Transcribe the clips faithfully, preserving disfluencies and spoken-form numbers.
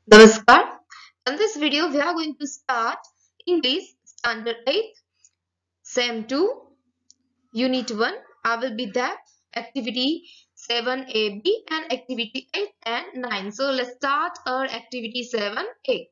Namaskar. In this video, we are going to start English Standard eight, Sem two, Unit one. I will be there. Activity seven A B and Activity eight and nine. So let's start our Activity seven A.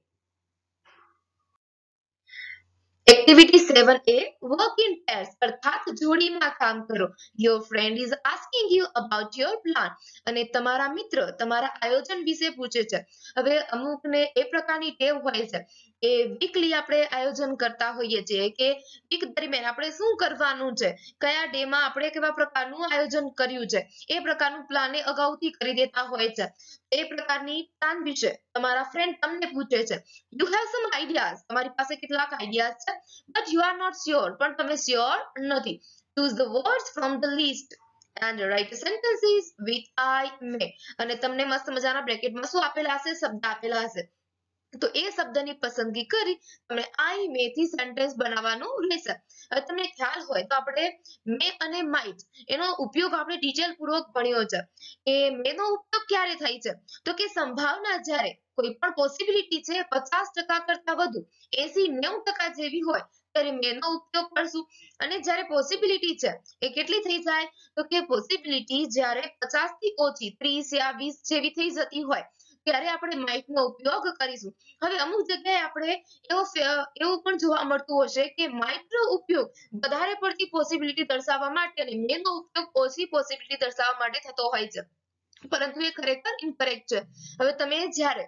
Activity seven A, work in pairs અર્થાત જોડીમાં કામ કરો. Your friend is asking you about your plan. અને તમારા મિત્ર તમારા આયોજન વિશે પૂછે છે. હવે અમુકને એ પ્રકારની ટેવ હોય છે કે વીકલી આપણે આયોજન કરતા હોઈએ છીએ કે વીક દરમિયાન આપણે શું કરવાનું છે, કયા ડે માં આપણે કેવા પ્રકારનું આયોજન કર્યું છે, એ પ્રકારનું પ્લાન એ અગાઉથી કરી દેતા હોય છે. એ પ્રકારની પ્લાન વિશે તમારા ફ્રેન્ડ તમને પૂછે છે. You have some ideas. તમારી પાસે કેટલાક આઈડિયાઝ છે, but you are not sure. પણ તમે sure નથી. Choose the words from the list and write sentences with I may. અને તમને મસ્ત મજાના બ્રેકેટમાં શું આપેલા હશે? શબ્દ આપેલા હશે. તો એ શબ્દની પસંદગી કરી તમને આઈ મે થી સેન્ટેન્સ બનાવવાનું રહેશે. હવે તમને ખ્યાલ હોય તો આપણે મે અને માઇટ એનો ઉપયોગ આપણે ડિટેલ પૂર્વક ભણ્યો છે. એ મે નો ઉપયોગ ક્યારે થાય છે? તો કે સંભાવના જ્યારે કોઈ પણ પોસિબિલિટી છે પચાસ ટકા કરતા વધુ, એસી નેવું ટકા જેવી હોય ત્યારે મે નો ઉપયોગ કરશું. અને જ્યારે પોસિબિલિટી છે એ કેટલી થઈ જાય? તો કે પોસિબિલિટી જ્યારે પચાસ થી ઓછી ત્રીસ યા વીસ જેવી થઈ જતી હોય ત્યારે આપણે માઇટ નો ઉપયોગ કરીશું. હવે અમુક જગ્યાએ આપણે એવો એવું પણ જોવા મળતું હશે કે માઇટ નો ઉપયોગ વધારે પડતી પોસિબિલિટી દર્શાવવા માટે અને મે નો ઉપયોગ ઓછી પોસિબિલિટી દર્શાવવા માટે થતો હોય છે, પરંતુ એ ખરેખર ઇનકરેક્ટ છે. હવે તમે જ્યારે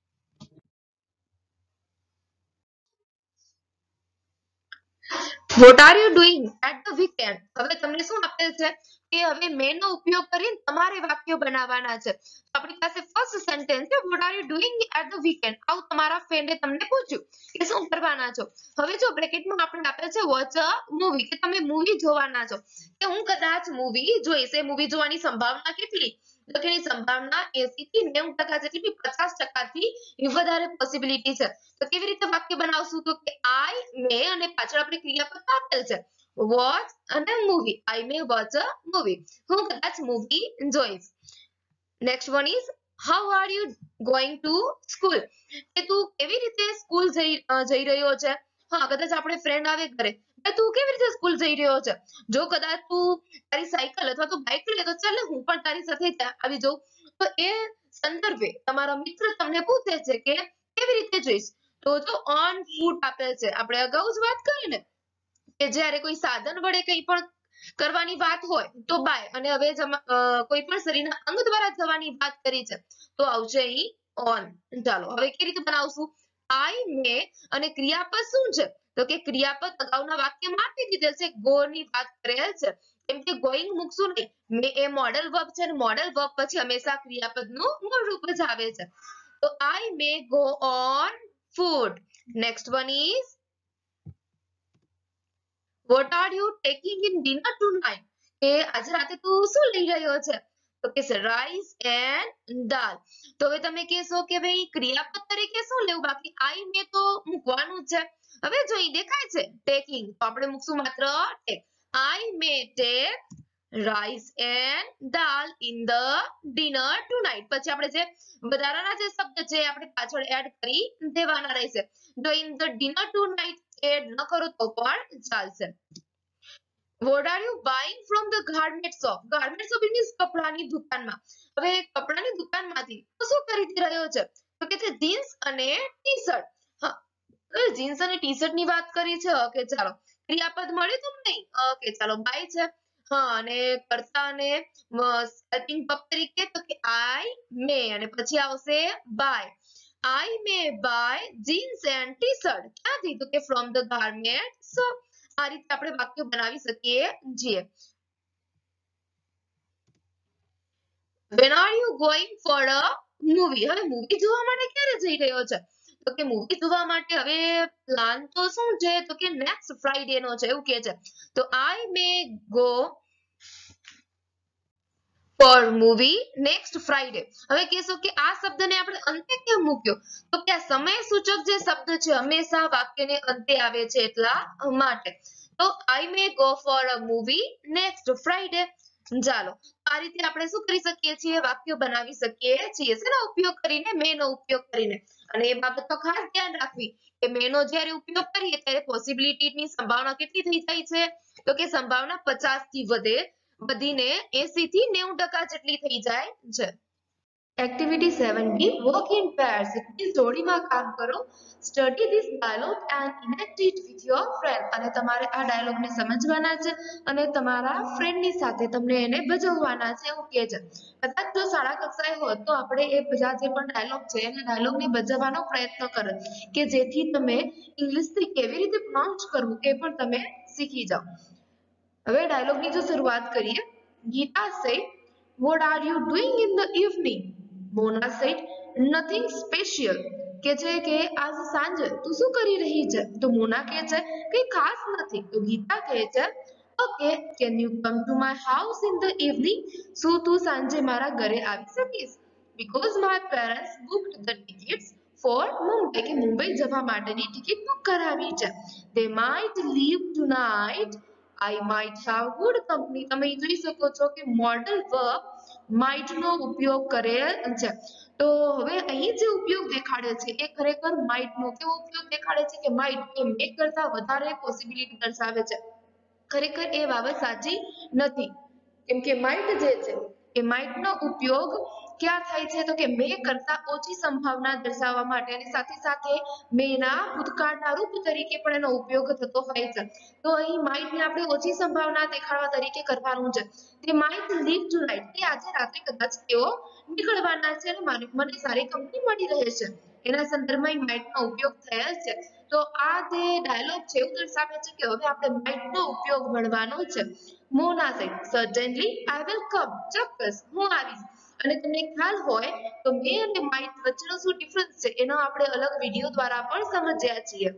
What are you doing at the weekend? હવે તમને શું આપેલ છે કે હવે મે નો ઉપયોગ કરીને તમારે વાક્યો બનાવવાના છે. તો આપણી પાસે ફર્સ્ટ સેન્ટેન્સ છે what are you doing at the weekend? આવું તમારા ફ્રેન્ડે તમને પૂછ્યું કે શું કરવાના છો. હવે જો બ્રેકેટમાં આપણે આપેલ છે વોચ અ મૂવી, કે તમે મૂવી જોવાના છો, કે હું કદાચ મૂવી જોઈશ. એ મૂવી જોવાની સંભાવના કેટલી? તો કે એની સંભાવના એસી થી નેવું ટકા જેટલી, પચાસ ટકાથી વધારે પોસિબિલિટી છે. તો કેવી રીતે વાક્ય બનાવશું? તો કે આઈ મે અને પાછળ આપણે ક્રિયાપદ આપેલ છે વોચ અને movie. I may watch a movie. હું કદાચ મૂવી જોઈશ. Next one is how are you going to school? કે તું કેવી રીતે સ્કૂલ જઈ જઈ રહ્યો છે? હા, કદાચ આપણે ફ્રેન્ડ આવે ઘરે, તું કેવી રીતે સ્કૂલ જઈ રહ્યો છે? જો કદાચ તું તારી સાયકલ અથવા તો બાઇક લે તો ચાલે હું પણ તારી સાથે આવી જાઉં. તો એ સંદર્ભે તમારા મિત્ર તમને પૂછે છે કે કેવી રીતે જઈશ? તો જો ઓન ફૂટ આપેલ છે. આપણે અગાઉ જ વાત કરી ને કે જ્યારે કોઈ સાધન વડે કંઈ પણ કરવાની વાત હોય તો બાય, અને હવે કોઈ પણ શરીરના અંગ દ્વારા જવાની વાત કરી છે તો આવશે અહીં ઓન. ચાલો હવે કેવી રીતે બનાવશું? આઈ મે અને ક્રિયાપદ શું છે? તો કે ક્રિયાપદ અગાઉના વાક્યમાં આપી દીધેલ છે, ગો ની વાત કરેલ છે. કેમ કે ગોઈંગ મૂકશું નહીં. મે એ મોડલ વર્બ છે અને મોડલ વર્બ પછી હંમેશા ક્રિયાપદનું મૂળ રૂપ જ આવે છે. તો I may go on foot. Next one is what are you taking in dinner tonight? કે આજે રાતે તું શું લઈ રહ્યો છે? તો કે રાઈસ એન્ડ દાલ. તો હવે તમે કહેશો કે ભાઈ ક્રિયાપદ તરીકે શું લેવું? બાકી આઈ મે તો મૂકવાનું છે. હવે જો અહીં દેખાય છે ટેકિંગ, તો આપણે મૂકશું માત્ર take. I may take rice and dal in the dinner tonight. પછી આપણે જે વધારાના જે શબ્દ છે આપણે પાછળ એડ કરી દેવાના રહેશે. જો in the dinner tonight add ન કરો તો પણ ચાલશે. What are you buying from the garment shop? Garment shop means કપડાની દુકાનમાં. હવે કપડાની દુકાનમાંથી તો શું ખરીદી રહ્યો છે? તો કે છે જીન્સ અને ટી-શર્ટ. હા, જીન્સ અને ટી-શર્ટ ની વાત કરી છે. ઓકે ચાલો, ક્રિયાપદ મળ્યું તો નહીં? ઓકે ચાલો, બાય છે. હા, અને કર્તા અને હેલ્પિંગ વર્બ તરીકે તો કે આઈ મે અને પછી આવશે buy. I may buy jeans and t-shirt. ક્યાંથી? તો કે from the garment shop. આ રીતે આપણે વાક્ય બનાવી શકીએ છીએ. When are you going for a movie? હવે મૂવી જોવા માટે ક્યારે જઈ રહ્યો છે? તો કે મૂવી જોવા માટે હવે પ્લાન તો શું છે? તો કે નેક્સ્ટ ફ્રાઈડે નો છે એવું કે છે. તો I may go for movie next Friday. હવે કહેશો કે આ શબ્દને આપણે અંતે કેમ મૂક્યો? તો કે આ સમય સૂચક જે શબ્દ છે હંમેશા વાક્યને અંતે આવે છે એટલા માટે. તો I may go for a movie next Friday. ચાલો આ રીતે આપણે શું કરી શકીએ છીએ, વાક્યો બનાવી શકીએ છીએ શેનો ઉપયોગ કરીને, મે નો ઉપયોગ કરીને. અને એ બાબત તો ખાસ ધ્યાન રાખવી કે મે નો જ્યારે ઉપયોગ કરીએ ત્યારે પોસિબિલિટીની સંભાવના કેટલી થઈ જાય છે, તો કે સંભાવના પચાસ થી વધે વધીને એસી થી નેવું ટકા જેટલી થઈ જાય છે. Activity seven be work in pairs, એટલે જોડીમાં કામ કરો. Study this dialogue and enact it with your friend, અને તમારે આ ડાયલોગને સમજવાના છે અને તમારા ફ્રેન્ડની સાથે તમને એને ભજવવાના છે એવું કહે છે. કદાચ જો શાળા કક્ષાએ હોત તો આપણે એ બધા જે પણ ડાયલોગ છે એને ડાયલોગને ભજવવાનો પ્રયત્ન કરો કે જેથી તમે ઇંગ્લિશથી કેવી રીતે પ્રોનાઉન્સ કરવું એ પણ તમે શીખી જાઓ. હવે ડાયલોગની જો શરૂઆત કરીએ. Geeta said, what are you doing in the evening? Mona said, nothing special. કે છે કે આજ સાંજે તું શું કરી રહી છે? તો મોના કહે છે કે ખાસ નથી. તો ગીતા કહે છે, okay, can you come to my house in the evening? શું તું સાંજે મારા ઘરે આવી શકીશ? Because my parents booked the tickets for Mumbai, કે મુંબઈ જવા માટેની ટિકિટ બુક કરાવી છે. They might leave tonight. I might have good company. તમે જોઈ શકો છો કે મોડલ વર્બ might નો ઉપયોગ કરે છે. તો હવે અહીં જે ઉપયોગ દેખાડે છે એ ખરેખર might નો કેવો ઉપયોગ દેખાડે છે કે might એ may કરતા વધારે પોસિબિલિટી દર્શાવે છે. ખરેખર એ બાબત સાચી નથી, કેમ કે might જે છે એ might નો ઉપયોગ ક્યાં થાય છે તો કે may કરતા ઓછી સંભાવના દર્શાવવા માટે, અને સાથે સાથે may ના ભૂતકાળના રૂપ તરીકે પણ એનો ઉપયોગ થતો હોય છે. તો અહીં might ને આપણે ઓછી સંભાવના દેખાડવા તરીકે કરવાનું છે. They might leave tonight, કે આજે રાત્રે કદાચ તેઓ નીકળવાના છે અને મને સારી કંપની મળી રહે છે. એના સંદર્ભમાં might નો ઉપયોગ થયેલ છે. તો આ જે ડાયલોગ છે એવું દર્શાવે છે કે હવે આપણે might નો ઉપયોગ ભણવાનો છે. મોના said, certainly I will come. ચોક્કસ હું આવીશ. અને તમને ખ્યાલ હોય તો may અને might વચ્ચેનો શું ડિફરન્સ છે એનો આપણે અલગ વિડિયો દ્વારા પણ સમજ્યા છીએ.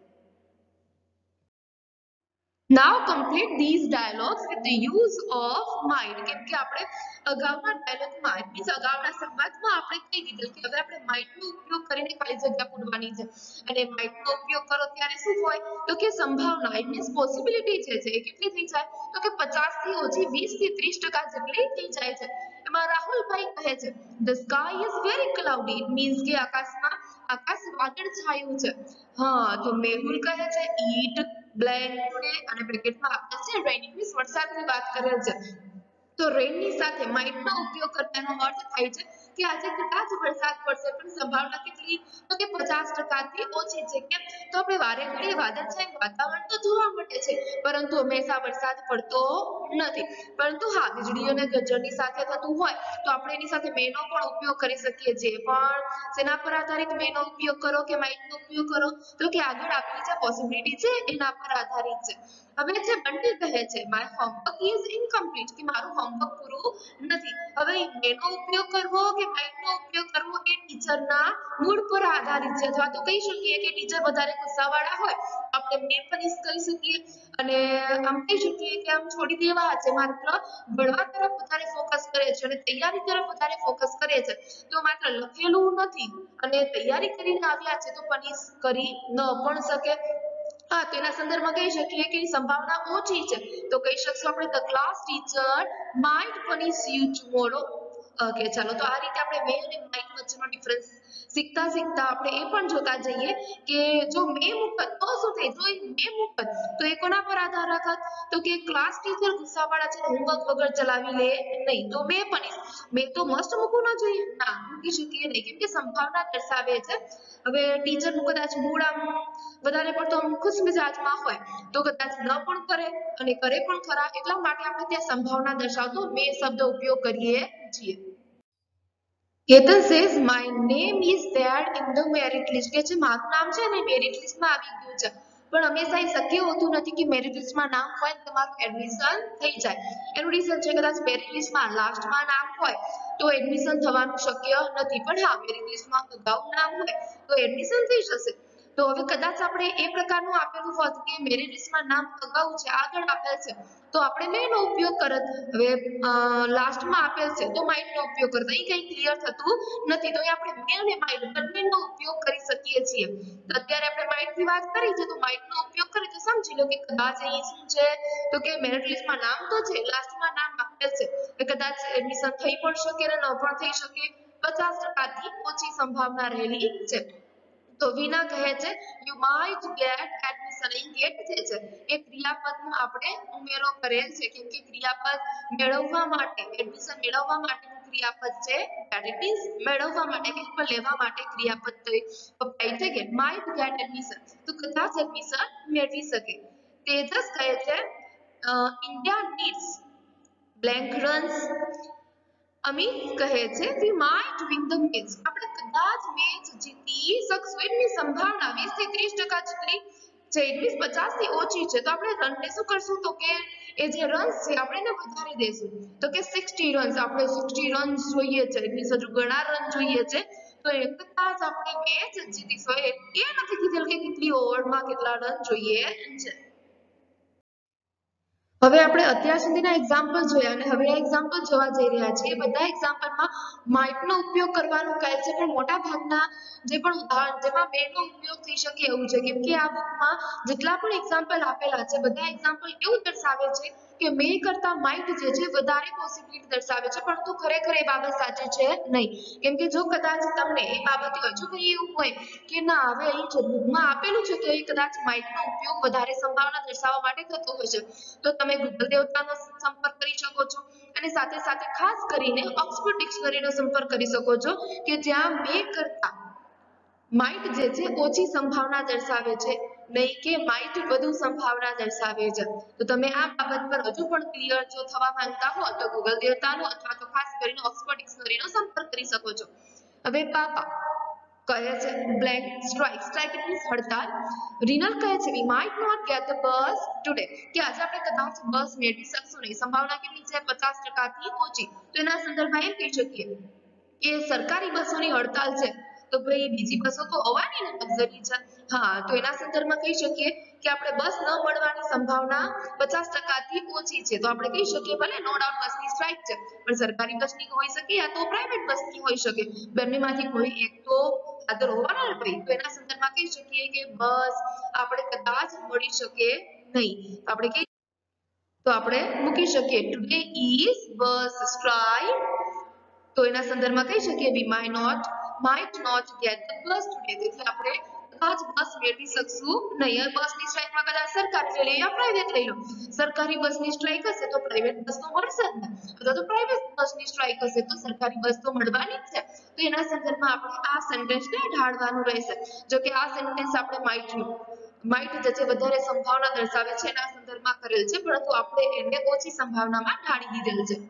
Now complete these dialogues with the use of might. કેમ કે આપણે અગાઉના ડાયલોગમાં મીન્સ અગાઉના સંવાદમાં આપણે કહી દીધું કે હવે આપણે might નો ઉપયોગ કરીને ખાલી જગ્યા પૂરવાની છે. અને might નો ઉપયોગ કરો ત્યારે શું હોય તો કે સંભાવના ઇટ મીન્સ પોસિબિલિટી જે છે એ કેટલી થઈ જાય તો કે પચાસ થી ઓછી વીસ થી ત્રીસ ટકા જેટલી થઈ જાય છે. એમાં રાહુલભાઈ કહે છે the sky is very cloudy. It means કે આકાશમાં આકાશ વાદળ છાયું છે. હા, તો મેહુલ કહે છે ઈટ બ્લેક ટુડે, અને બ્રેકેટમાં આપેલ છે રેન, મીન્સ વરસાદની વાત કરેલ છે. તો રેનની સાથે might નો ઉપયોગ કરવાનો અર્થ થાય છે કે આજે કદાચ વરસાદ પડશે પણ સંભાવના કેટલી તો કે પચાસ ટકા થી ઓછી છે. કેમ તો આપણે વારે ઘડીએ વાદળછાયું વાતાવરણ તો જોવા મળે છે પરંતુ હંમેશા વરસાદ પડતો નથી. પરંતુ હા, વીજળી અને ગરજની સાથે થતું હોય તો આપણે એની સાથે may નો પણ ઉપયોગ કરી શકીએ છીએ. પણ શેના પર આધારિત may નો ઉપયોગ કરો કે might નો ઉપયોગ કરો તો કે આગળ આપેલી જે પોસિબિલિટી છે એના પર આધારિત છે. હવે જે બંટી કહે છે my homework is incomplete, કે મારું હોમવર્ક પૂરું નથી. હવે may નો ઉપયોગ કરવો કે might નો ઉપયોગ કરવો એ ટીચરના મૂડ પર આધારિત છે. અથવા તો કહી શકીએ કે ટીચર વધારે ગુસ્સાવાળા હોય આપણે may પનિશ કરી શકીએ અને આમ કહી શકીએ કે આમ છોડી દેવા છે, માત્ર ભણવા તરફ વધારે ફોકસ કરે છે અને તૈયારી તરફ વધારે ફોકસ કરે છે, તો માત્ર લખેલું નથી અને તૈયારી કરીને આવ્યા છે તો પનિશ કરી ન પણ શકે. હા, તો એના સંદર્ભમાં કહી શકીએ કે સંભાવના ઓછી છે તો કહી શકશું આપણે the class teacher might punish you tomorrow. Okay, ચાલો તો આ રીતે આપણે may અને might વચ્ચેનો ડિફરન્સ શીખતા શીખતા આપણે એ પણ જોતા જઈએ કે જો may મુકત તો શું થાય, જો may મુકત તો એ કોના પર આધાર રાખત તો કે ક્લાસ ટીચર ગુસ્સાવાળા છે, હોમવર્ક વગર ચલાવી લે નહીં તો may પનિશ. may તો મસ્ટ મૂકવું ન જોઈએ, ના મૂકી શકીએ નહીં કેમ કે સંભાવના દર્શાવે છે. હવે ટીચરનું કદાચ મૂડ આમ વધારે પડતો ખુશ મિજાજમાં હોય તો કદાચ ન પણ કરે અને કરે પણ ખરા, એટલા માટે આપણે ત્યાં સંભાવના દર્શાવતો may શબ્દ ઉપયોગ કરીએ છીએ. Ketan says my name is there in the merit list, કે છે મારું નામ છે ને મેરિટ લિસ્ટમાં આવી ગયું છે. પણ હંમેશા એ શક્ય હોતું નથી કે મેરિટ લિસ્ટમાં નામ હોય તો તમારું એડમિશન થઈ જાય. એનું રીઝન છે કદાચ મેરિટ લિસ્ટમાં લાસ્ટમાં નામ હોય તો એડમિશન થવાનું શક્ય નથી. પણ હા, મેરિટ લિસ્ટમાં અગાઉ નામ હોય તો એડમિશન થઈ જશે. તો હવે કદાચ આપણે એ પ્રકારનું આપેલું હોત કે મેરિટ લિસ્ટમાં નામ અગાઉ છે, આગળ આપેલ છે તો આપણે may નો ઉપયોગ કરત. હવે લાસ્ટમાં આપેલ છે તો might નો ઉપયોગ કરત. અહીં કંઈ ક્લિયર થતું નથી તો અહીં આપણે may અને might બંનેનો ઉપયોગ કરી શકીએ. શકીએ છીએ. તો અત્યારે આપણે માઇટ ની વાત કરી છે, તો માઇટ નો ઉપયોગ કરી તો સમજી લો કે કદાચ અહીં શું છે તો કે મેરિટ લિસ્ટમાં નામ તો છે, લાસ્ટમાં નામ આપેલ છે કે કદાચ એડમિશન થઈ પણ શકે અને ન પણ થઈ શકે, પચાસ ટકા થી ઓછી સંભાવના રહેલી છે. તો વિના કહે છે યુ માઇટ ગેટ એડમિશન. અહીં ગેટ જે છે એ ક્રિયાપદમાં આપણે ઉમેરો કરેલ છે, કેમ કે ક્રિયાપદ મેળવવા માટે, એડમિશન મેળવવા માટેનું ક્રિયાપદ છે ગેટ. ઇટ મીન્સ મેળવવા માટે કે લેવા માટે ક્રિયાપદ વપરાય છે ગેટ. માઇટ ગેટ એડમિશન તો કદાચ એડમિશન મેળવી શકે. તેજસ કહે છે India needs blank runs. Amit કહે છે we might win the match. આપણે કદાચ મેચ જીતી શકશું. એની સંભાવના વીસ થી ત્રીસ ટકા જેટલી છે, વીસ પચાસ થી ઓછી છે. તો આપણે રનને શું કરશું તો કે એ જે રન્સ છે આપણે એને વધારી દેશું. તો કે સિક્સટી રન્સ, આપણે સિક્સટી રન્સ જોઈએ છે, એની હજુ ઘણા રન જોઈએ છે. તો એ કદાચ આપણે મેચ જીતીશું. એ નથી કીધેલ કે કેટલી ઓવરમાં કેટલા રન જોઈએ છે. હવે આપણે અત્યાર સુધીના એક્ઝામ્પલ જોયા અને હવે આ એક્ઝામ્પલ જોવા જઈ રહ્યા છીએ. બધા એક્ઝામ્પલમાં માઇટનો ઉપયોગ કરવાનું કહે છે, પણ મોટા ભાગના જે પણ ઉદાહરણ જેમાં બેનો ઉપયોગ થઈ શકે એવું છે, કેમ કે આ બુકમાં જેટલા પણ એક્ઝામ્પલ આપેલા છે બધા એક્ઝામ્પલ એવું દર્શાવે છે કે મે કરતા માઇટ જે છે વધારે પોસિબિલિટી દર્શાવે છે, પરંતુ ખરેખર એ બાબત સાચી છે નહીં. કેમ કે જો કદાચ તમને એ બાબતે હજુ કંઈ એવું હોય કે ના હવે અહીં જે બુકમાં આપેલું છે તો એ કદાચ માઇટનો ઉપયોગ વધારે સંભાવના દર્શાવવા માટે થતો હશે, તો તમે ગૂગલ દેવતાનો સંપર્ક કરી શકો છો અને સાથે સાથે ખાસ કરીને ઓક્સફોર્ડ ડિક્શનરીનો સંપર્ક કરી શકો છો કે જ્યાં મે કરતા માઇટ જે છે ઓછી સંભાવના દર્શાવે છે, નહીં કે માઇટ વધુ સંભાવના દર્શાવે છે. તો તમે આ બાબત પર હજુ પણ ક્લિયર જો થવા માંગતા હો તો ગૂગલ દેવતાનો અથવા તો ખાસ કરીને ઓક્સફોર્ડ ડિક્શનરીનો સંપર્ક કરી શકો છો. હવે પાપા કહે છે બ્લેન્ક સ્ટ્રાઇક. સ્ટ્રાઇક મીન્સ હડતાલ. રીનલ કહે છે we might not get the bus today, કે આજે આપણે કદાચ બસ મેળવી શકશું નહીં. સંભાવના કેટલી છે? પચાસ ટકા થી ઓછી. તો એના સંદર્ભમાં એમ કહી શકીએ કે સરકારી બસોની હડતાલ છે, તો ભાઈ બીજી બસો તો હોવાની ને, લક્ઝરી છે. હા, તો એના સંદર્ભમાં કહી શકીએ કે આપણે બસ ન મળવાની સંભાવના પચાસ ટકા થી ઓછી છે. તો આપણે કહી શકીએ ભલે નો ડાઉટ બસની સ્ટ્રાઇક છે, પણ સરકારી બસની હોઈ શકે યા તો પ્રાઇવેટ બસની હોઈ શકે, બંનેમાંથી કોઈ એક તો આદર હોવાનો ને ભાઈ. તો એના સંદર્ભમાં કહી શકીએ કે બસ આપણે કદાચ મળી શકે નહીં. આપણે કહી તો આપણે મૂકી શકીએ ટુડે ઇઝ બસ સ્ટ્રાઇક. તો એના સંદર્ભમાં કહી શકીએ we might not might not get the bus today. એટલે આપણે કદાચ બસ મેળવી શકશું નહીં. બસની સ્ટ્રાઇકમાં કદાચ સરકારી લઈ લો યા પ્રાઇવેટ લઈ લો. સરકારી બસની સ્ટ્રાઇક હશે તો પ્રાઇવેટ બસ તો મળશે જ ને, અથવા તો પ્રાઇવેટ બસની સ્ટ્રાઇક હશે તો સરકારી બસ તો મળવાની જ છે. તો એના સંદર્ભમાં આપણે આ સેન્ટેન્સને ઢાળવાનું રહેશે. જો કે આ સેન્ટેન્સ આપણે માઇટનું માઇટ જે છે વધારે સંભાવના દર્શાવે છે એના સંદર્ભમાં કરેલ છે, પરંતુ આપણે એને ઓછી સંભાવનામાં ઢાળી દીધેલ છે.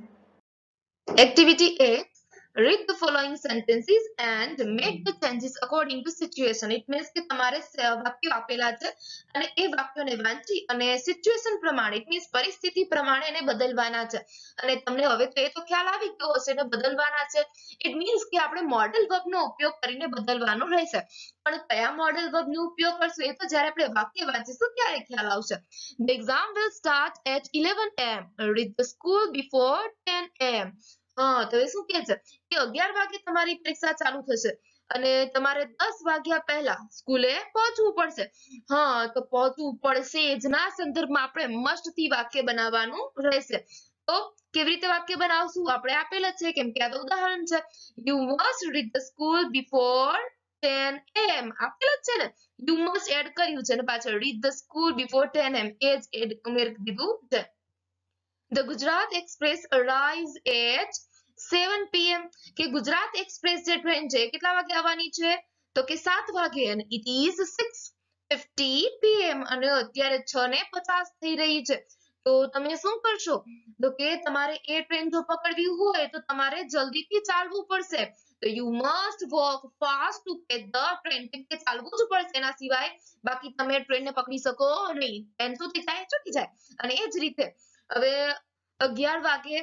Activity A. Read the following sentences and make the changes according to situation. It means કે તમારે વાક્યો આપેલા છે અને એ વાક્યોને વાંચી અને સિચ્યુએશન પ્રમાણે, ઇટ મીન્સ પરિસ્થિતિ પ્રમાણે એને બદલવાના છે. અને તમને હવે તો એ તો ખ્યાલ આવી ગયો હશે એને બદલવાના છે. ઇટ મીન્સ કે આપણે મોડલ વર્બનો ઉપયોગ કરીને બદલવાનું રહેશે. પણ કયા મોડલ વર્બનો ઉપયોગ કરશું એ તો જ્યારે આપણે વાક્ય વાંચીશું ત્યારે ખ્યાલ આવશે. The exam will start at eleven a m Read the school before ten a m હા, તો એ શું કહે છે કે અગિયાર વાગે તમારી પરીક્ષા ચાલુ થશે અને તમારે દસ વાગ્યા પહેલા સ્કૂલે પહોંચવું પડશે. હા, તો પહોંચવું પડશે એના સંદર્ભમાં આપણે મસ્ટ થી વાક્ય બનાવવાનું રહેશે. તો કેવી રીતે વાક્ય બનાવશું? આપણે આપેલ જ છે, કેમ કે આ તો ઉદાહરણ છે. You must read the school before ten a m આપેલ જ છે ને. યુ મસ્ટ એડ કર્યું છે અને પાછળ read the school before ten a m એ જ એડ ઉમેરી દીધું છે. The Gujarat Express arrives at seven p m કે ગુજરાત એક્સપ્રેસ જે ટ્રેન છે કેટલા વાગે આવવાની છે? તો કે સાત વાગે. અને it is six fifty p m અને અત્યારે છ ને પચાસ થઈ રહી છે. તો તમે શું કરશો? તો કે તમારે એ ટ્રેન જો પકડવી હોય તો તમારે જલ્દીથી ચાલવું પડશે. તો you must walk fast to catch the train. કેમ કે ચાલવું જ પડશે, એના સિવાય બાકી તમે ટ્રેનને પકડી શકો નહીં. ટ્રેન શું થઈ જાય? છૂટી જાય. અને એ જ રીતે હવે અગિયાર વાગે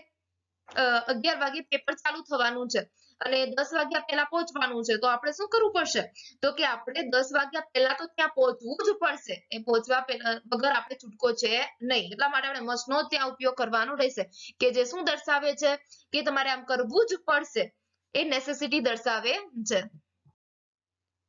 અગિયાર વાગે પેપર ચાલુ થવાનું છે અને દસ વાગ્યા પહેલા પહોંચવાનું છે. તો આપણે શું કરવું પડશે? તો કે આપણે દસ વાગ્યા પહેલા તો ત્યાં પહોંચવું જ પડશે. એ પહોંચવા વગર આપણે છૂટકો છે નહીં. એટલા માટે આપણે મસ્ટ નો ત્યાં ઉપયોગ કરવાનો રહેશે, કે જે શું દર્શાવે છે કે તમારે આમ કરવું જ પડશે. એ નેસેસિટી દર્શાવે છે.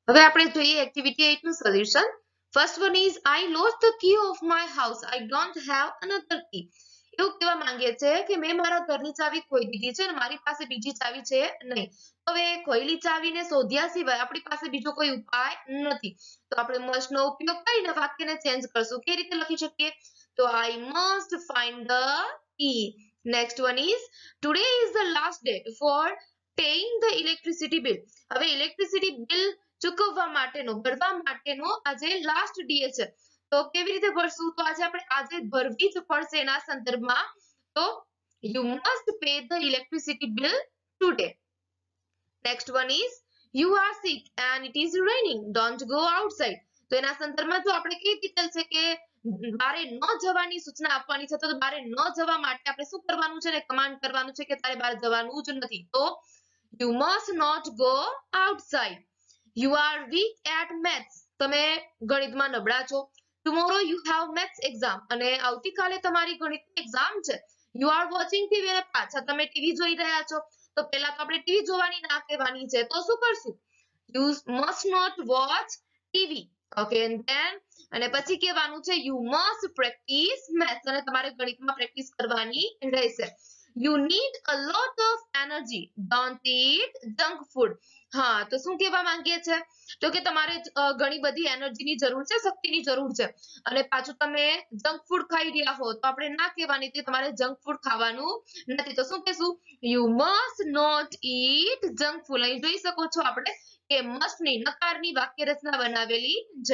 હવે આપણે જોઈએ એક્ટિવિટી એટ નું solution. First one is I lost the key of my house, I don't have another key. એવું કહેવા માંગે છે કે મેં મારા ઘરની ચાવી ખોઈ દીધી છે અને મારી પાસે બીજી ચાવી છે નહીં. હવે ખોયેલી ચાવીને શોધ્યા સિવાય આપણી પાસે બીજો કોઈ ઉપાય નથી, તો આપણે મસ્ટ નો ઉપયોગ કરીને વાક્યને ચેન્જ કરશું. કેવી રીતે લખી શકીએ? તો I must find the key. Next one is today is the last date for paying the electricity bill. હવે ઇલેક્ટ્રિસિટી બિલ ચૂકવવા માટેનો ભરવા માટેનો આજે લાસ્ટ ડે છે, તો કેવી રીતે ભરશું? તો આજે આપણે આજે ભરવી જ પડશે એના સંદર્ભમાં. તો you must pay the electricity bill today. Next one is you are sick and it is raining, don't go outside. તો એના સંદર્ભમાં જો આપણે કઈ દીધેલ છે કે બારે ન જવાની સૂચના આપવાની છે, તો બારે ન જવા માટે આપણે શું કરવાનું છે ને કમાન્ડ કરવાનું છે કે તારે બહાર જવાનું જ નથી. તો you must not go outside. You are weak at maths. તમે ગણિતમાં નબળા છો. Tomorrow you have maths exam. અને આવતીકાલે તમારી ગણિતની એક્ઝામ છે. You are watching T V. અને પાછા તમે ટીવી જોઈ રહ્યા છો. તો પહેલા તો આપણે ટીવી જોવાની ના કહેવાની છે, તો શું કરશું? You must not watch T V. Okay, and then અને પછી કહેવાનું છે you must practice maths. અને તમારે ગણિતમાં પ્રેક્ટિસ કરવાની રહેશે. You need a lot of energy. Don't eat junk food. હા, તો શું કહેવા માંગીએ છે? તો કે તમારે ઘણી બધી એનર્જીની જરૂર છે, શક્તિની જરૂર છે, અને પાછું તમે જંક ફૂડ ખાઈ રહ્યા હો, તો આપણે ના કહેવાની કે તમારે જંક ફૂડ ખાવાનું નથી. તો શું કહેશું? You must not eat junk food. અહીં જોઈ શકો છો આપણે કે must ની નકારની વાક્ય રચના બનાવેલી છે.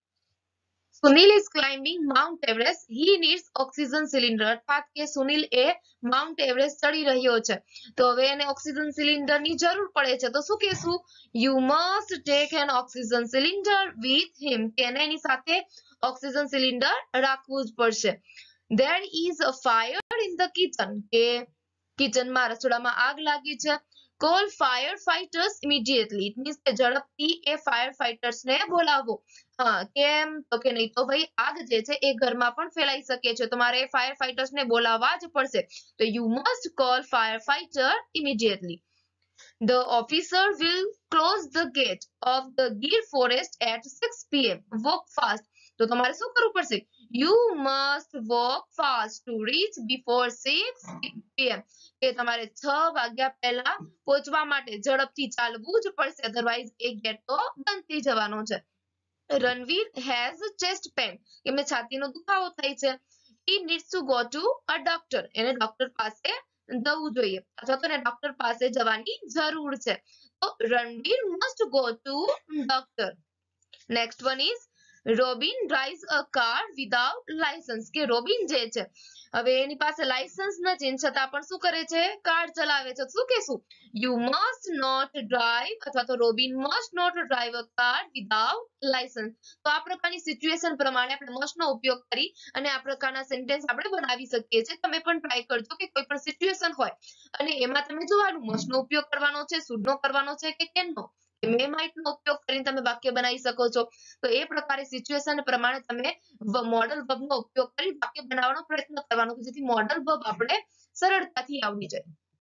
Sunil is climbing Mount Everest. He needs oxygen cylinder. અર્થાત કે સુનિલ એ માઉન્ટ એવરેસ્ટ ચડી રહ્યો છે, તો હવે એને ઓક્સિજન સિલિન્ડરની જરૂર પડે છે. તો શું કહેશું? You must take an oxygen cylinder with him. કે એને એની સાથે ઓક્સિજન સિલિન્ડર રાખવું જ પડશે. There is a fire in the kitchen. કે કિચનમાં રસોડામાં આગ લાગી છે. Call firefighters immediately. It means કે ઝડપથી એ ફાયર ફાઇટર્સ ને બોલાવો. હા, કેમ? તો કે નહીં તો ભાઈ આગ જે છે એ ઘરમાં પણ ફેલાઈ શકે છે, તો મારે ફાયર ફાઇટર્સ ને બોલાવવા જ પડશે. તો you must call firefighter immediately. The officer will close the gate of the Gir forest at six p m Walk fast. તો તમારે શું કરવું પડશે? You must walk fast to reach before six p m કે તમારે છ વાગ્યા પહેલા પહોંચવા માટે ઝડપથી ચાલવું જ પડશે, અધરવાઇઝ એ ગેટ તો બંધ થઈ જવાનો છે. Ranveer has chest pain. એમને છાતીનો દુખાવો થાય છે. He needs to go to a doctor. એને ડોક્ટર પાસે જવું જોઈએ, અથવા તો એને ડોક્ટર પાસે જવાની જરૂર છે. તો Ranveer must go to doctor. Next one is Robin drives a car without license. કે રોબિન જે છે હવે એની પાસે લાયસન્સ નથી, છતાં પણ શું કરે છે? કાર ચલાવે છે. શું કહેશું? You must not drive, અથવા તો Robin must not drive a car without license. તો આ પ્રકારની સિચ્યુએશન પ્રમાણે આપણે must નો ઉપયોગ કરી અને આ પ્રકારના સેન્ટેન્સ આપણે બનાવી શકીએ છીએ. તમે પણ ટ્રાય કરજો કે કોઈ પણ સિચ્યુએશન હોય અને એમાં તમે જોવાનું must નો ઉપયોગ કરવાનો છે, should નો કરવાનો છે કે can નો, may might નો ઉપયોગ કરીને તમે વાક્ય બનાવી શકો છો. તો એ પ્રકારે સિચ્યુએશન પ્રમાણે તમે મોડલ વર્બ નો ઉપયોગ કરી વાક્ય બનાવવાનો પ્રયત્ન કરવાનો, જેથી મોડલ વર્બ આપણે સરળતાથી આવડી જાય.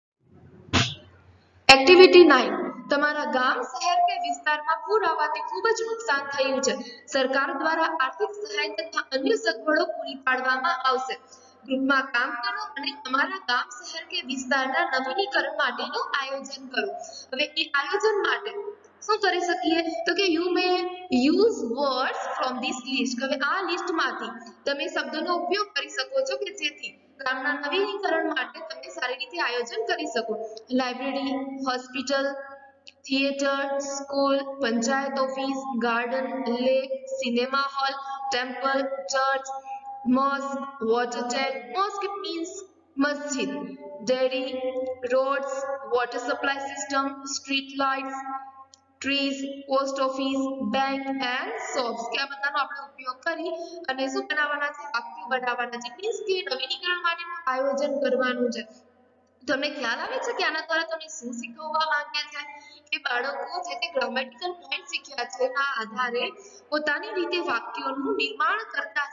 Activity nine. તમારા ગામ શહેર કે વિસ્તારમાં પૂર આવવાથી ખૂબ જ નુકસાન થયું છે. સરકાર દ્વારા આર્થિક સહાય તથા અન્ય સગવડો પૂરી પાડવામાં આવશે. ગ્રુપમાં કામ કરો અને તમારા ગામ શહેર કે વિસ્તારના નવીનીકરણ માટેનું આયોજન કરો. હવે એ આયોજન માટે શું કરી શકીએ? તો કે you may use words from this list. હવે આ લિસ્ટમાંથી તમે શબ્દોનો ઉપયોગ કરી શકો છો કે જેથી ગામના નવીનીકરણ માટે તમે સારી રીતે આયોજન કરી શકો. Library, hospital, theatre, school, panchayat office, garden, lake, cinema hall, temple, church, mosque, water tap. Mosque means મસ્જિદ, dairy, roads, water supply system, street lights, trees, post office, bank and shops. કે આ બધાનો આપણે ઉપયોગ કરી અને શું બનાવવાના છે? વાક્ય બનાવવાના છે. મીન્સ કે નવીનીકરણ માટેનું આયોજન કરવાનું છે. તમને ખ્યાલ આવે છે કે આના દ્વારા તમને શું શીખવવા માંગ્યા છે? કે બાળકો જે તે ગ્રામેટિકલ પોઈન્ટ શીખ્યા છે એના આધારે પોતાની રીતે વાક્યોનું નિર્માણ કરતા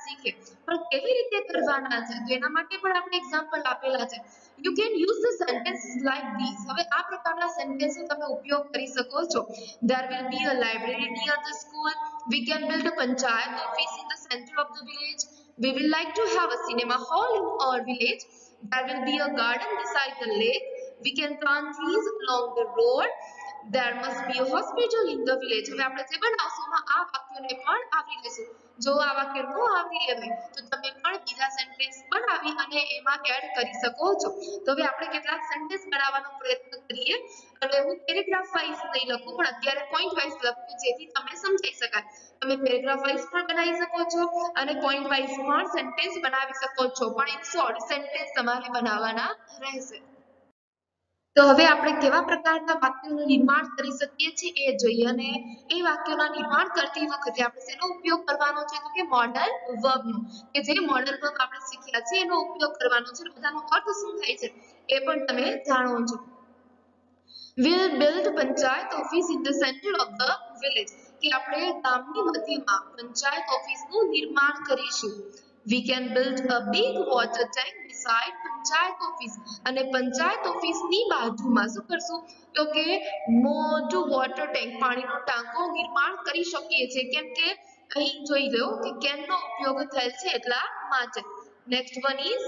શીખે પણ કેવી રીતે કરવાના છે તો એના માટે પણ આપણે એક્ઝામ્પલ આપેલા છે. You can use the sentences like these. હવે આ પ્રકારના સેન્ટેન્સ તમે ઉપયોગ કરી શકો છો. There will be a library near the school. We can build a panchayat office in the center of the village. We will like to have a cinema hall in our village. There will be a garden beside the lake. We can plant trees along the road. There must be a hospital in the village. હવે આપણે જે બનાવશું આ વાક્યોને પણ આવરી લેશું. જો આ વાક્ય ન આવરી લેવાય તો તમે પણ બીજા સેન્ટેન્સ બનાવી અને એમાં એડ કરી શકો છો. તો હવે આપણે કેટલાક સેન્ટેન્સ બનાવવાનો પ્રયત્ન કરીએ અને હું પેરેગ્રાફ વાઇઝ નહીં લખું પણ અત્યારે પોઈન્ટ વાઇઝ લખું જેથી તમને સમજાઈ શકાય. તમે પેરેગ્રાફ વાઇઝ પણ બનાવી શકો છો અને પોઈન્ટ વાઇઝ પણ સેન્ટેન્સ બનાવી શકો છો પણ ઇન શોર્ટ સેન્ટેન્સ તમારે બનાવવાના રહેશે. તો હવે આપણે કેવા પ્રકારના વાક્યોનું નિર્માણ કરી શકીએ છીએ એ જોઈએ અને એ વાક્યોના નિર્માણ કરતી વખતે આપણે શેનો ઉપયોગ કરવાનો છે તો કે મોડલ વર્બનો કે જે મોડલ વર્બ આપણે શીખ્યા છે એનો ઉપયોગ કરવાનો છે. બધાનો અર્થ શું થાય છે એ પણ તમે જાણો છો. We'll build panchayat office in the center of the village કે આપણે ગામની મધ્યમાં પંચાયત ઓફિસનું નિર્માણ કરીશું. We can build a big water tank beside panchayat office અને પંચાયત ઓફિસની બાજુમાં શું કરશું તો કે મોટું વોટર ટેન્ક પાણીનો ટાંકો નિર્માણ કરી શકીએ છીએ કેમ કે અહીં જોઈ લો કે કેનનો ઉપયોગ થયેલ છે એટલા માટે. Next one is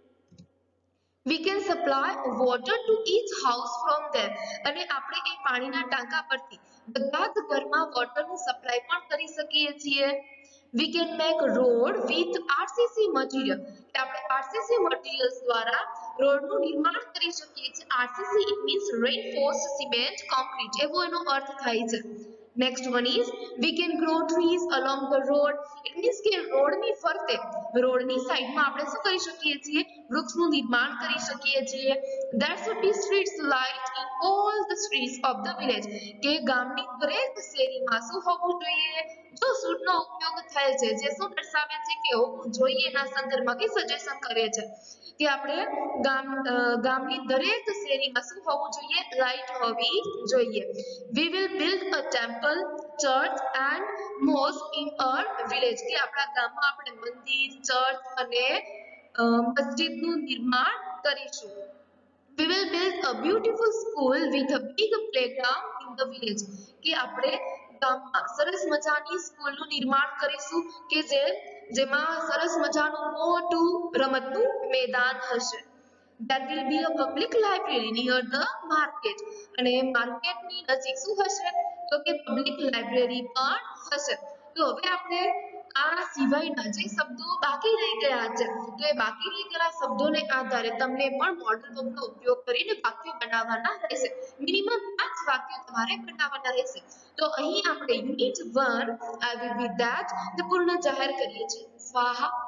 We can supply water to each house from there અને આપણે એ પાણીના ટાંકા પરથી બધા જ ઘરમાં વોટરનું સપ્લાય પણ કરી શકીએ છીએ. We can make road with R C C material કે આપણે R C C materials દ્વારા રોડનું નિર્માણ કરી શકીએ છીએ. R C C it means reinforced cement concrete એવો એનો અર્થ થાય છે. Next one is we can grow trees along the road. It means કે રોડની ફરતે રોડની સાઈડમાં આપણે શું કરી શકીએ છીએ વૃક્ષનું નિર્માણ કરી શકીએ છીએ. There should be street light in all the streets of the village કે ગામની દરેક શેરીમાં શું હોવું જોઈએ જો શુડનો ઉપયોગ થયેલ છે જે શું દર્શાવે છે કે હોવું જોઈએ એના સંદર્ભમાં કે સજેશન કરે છે કે આપણે ગામ ગામની દરેક શેરીમાં શું હોવું જોઈએ લાઇટ હોવી જોઈએ. We will build a temple, church and mosque in our village કે આપણા ગામમાં આપણે મંદિર, ચર્ચ અને મસ્જિદનું નિર્માણ કરીશું. We will build a beautiful school with a big playground in the village કે આપણે ગામમાં સરસ મજાની સ્કૂલનું નિર્માણ કરીશું કે જે જેમાં સરસ મજાનું મોટું રમતનું મેદાન હશે. There will be a public library near the market અને માર્કેટની નજીક શું હશે તો કે પબ્લિક લાઇબ્રેરી પણ હશે. તો હવે આપણે આ સિવાયના જે શબ્દો બાકી રહી ગયા છે તો એ બાકી રહી ગયેલા શબ્દોને આધારે તમને પણ મોડલ વર્બનો ઉપયોગ કરીને વાક્યો બનાવવાના રહેશે. મિનિમમ પાંચ વાક્યો તમારે બનાવવાના રહેશે. તો અહીં આપણે unit one I will be that ને પૂર્ણ જાહેર કરીએ છીએ. સ્વાહા.